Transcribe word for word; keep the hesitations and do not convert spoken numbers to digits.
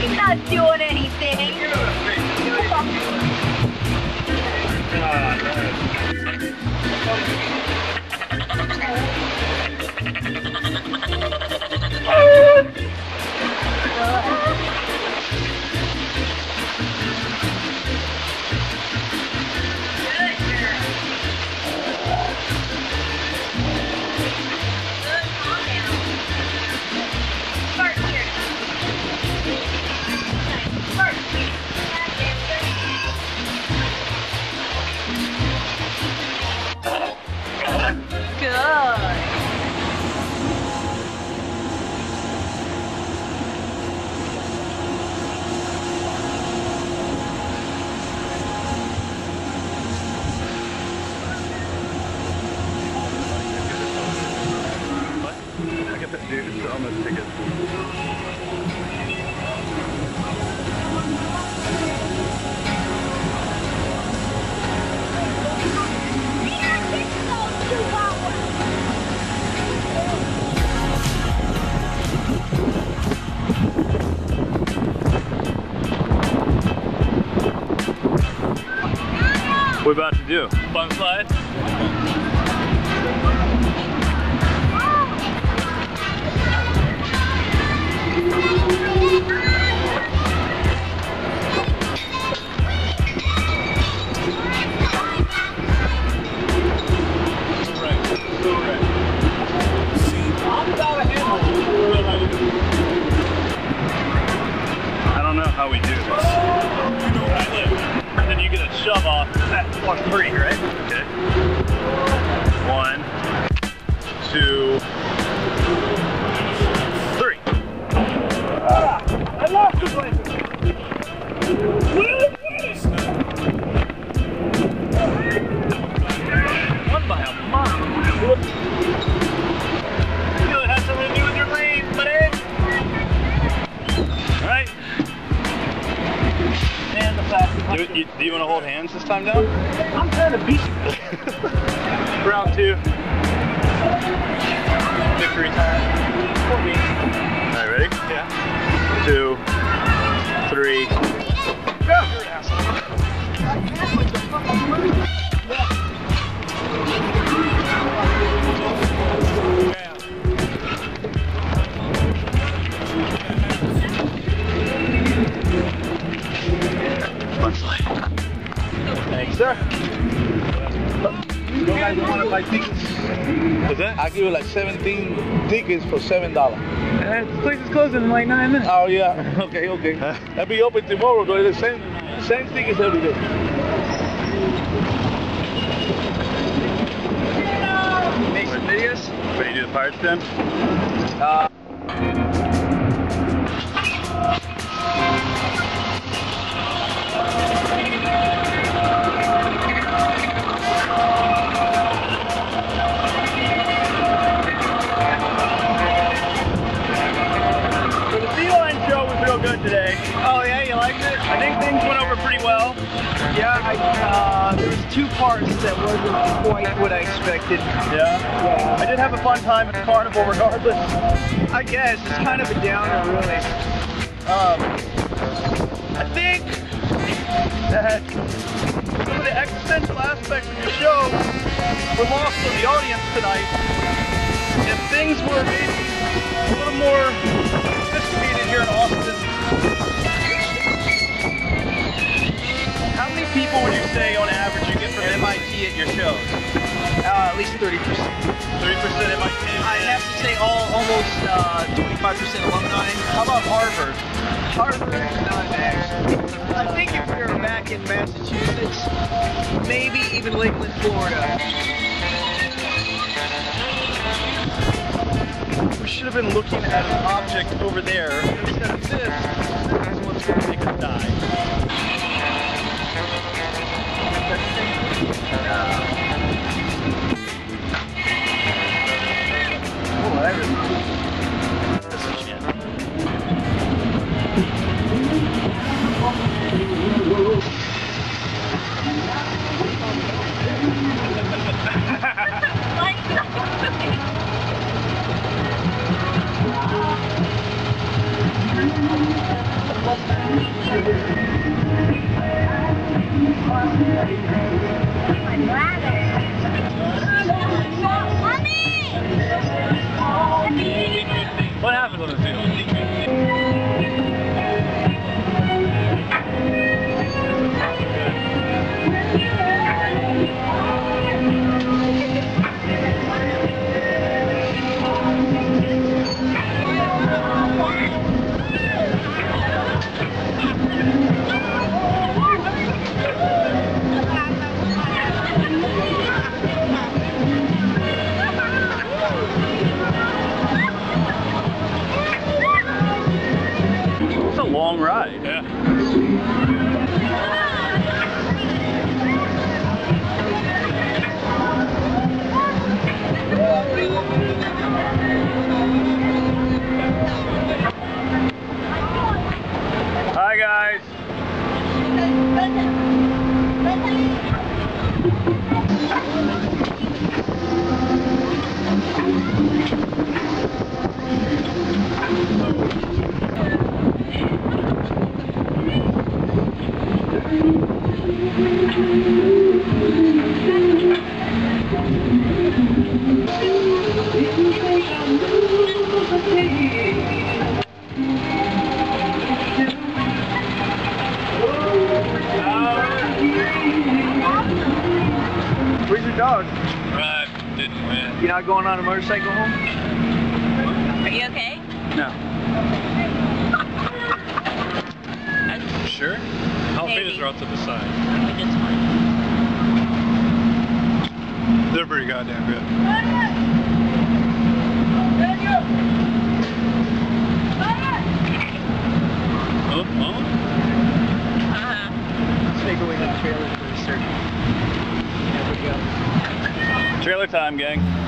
He's not doing anything. Dude, it's on this ticket. What are we about to do? Fun slide? How we do this. You know where I live. And then you get a shove off. That's one three, right? Okay. One, two, three. Ah, I lost the blanket. One by a mile. Feel it has something to do with your lane, buddy. All right. Do you, do you want to hold hands this time down? I'm kind of beat. Round two. Victory time. Alright, ready? Yeah. Two, three, go! Thanks, sir. You guys want to buy tickets? What's that? I'll give you like seventeen tickets for seven dollars. Uh, this place is closing in like nine minutes. Oh yeah, okay, okay. I'll be open tomorrow, though. The same, same tickets every day. Make some videos. Ready to do the pirate spin? Uh, Good today. Oh yeah, you liked it? I think things went over pretty well. Yeah, I, uh, there was two parts that wasn't quite what I expected. Yeah? Yeah. I did have a fun time at the carnival regardless. I guess, it's kind of a downer really. Um, I think that some of the existential aspects of your show were lost on the audience tonight. If things were maybe a little more sophisticated here in Austin, how many people would you say on average you get from M I T at your shows? Uh, at least thirty percent. thirty percent M I T? I'd have to say all, almost uh, twenty-five percent alumni. How about Harvard? Harvard, not actually. I think if we were back in Massachusetts, maybe even Lakeland, Florida. We should have been looking at an object over there instead of this. This is what's going to make us die. Oh, that really this is shit. not going on a motorcycle home? Are you okay? No. Sure? Jalapenos are out to the side. Maybe this one. They're pretty goddamn good. Oh, oh. Uh-huh. Let's make our way to the trailer for a certain. There we go. Trailer time, gang.